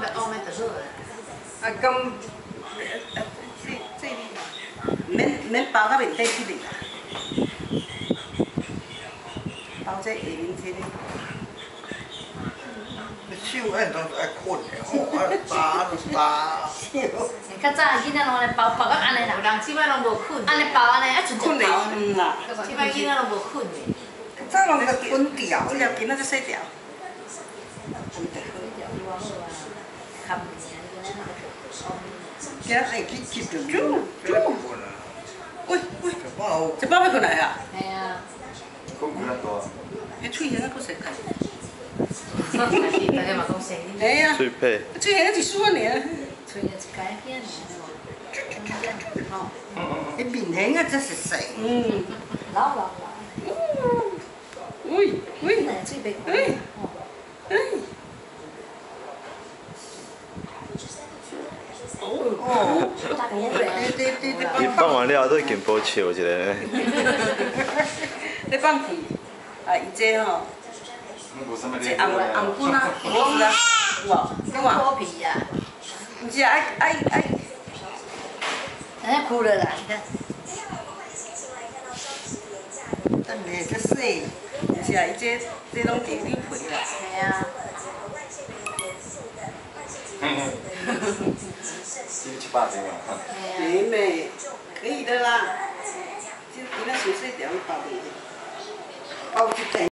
白乌的就好啦。 啊，咁免包到面底去哩啦，包这下面这里。 手爱当爱困的吼，啊打就打。 较早囡仔拢安尼包到安尼啦，有人即摆拢无困，安尼包安尼，啊剩困一包。 袂啦， 即摆囡仔拢无困的。 早拢个分条，这条囡仔就细条。今日去吸着啾，喂，一包要困来啊？ 系啊。 困几啊大？ 迄喙形啊，佫细开。 大家嘛讲生理。 哎呀， 脆配。 喙形一束尔。 喙一解片尔。吼。 迄面型啊，真是细。 老。 喂， 嘴白开。 你放完了都会见保笑一个。 你放屁，啊，伊这吼，这红棍啊，螺丝啊，有无？你看， 脱皮呀。 毋是爱。 哎，哭了啦，你看。 但你这细， 毋是啊，伊这拢地里皮啦。 系啊。 700斤啊。 妹妹，可以的啦。这囡仔小细条包面，包一袋。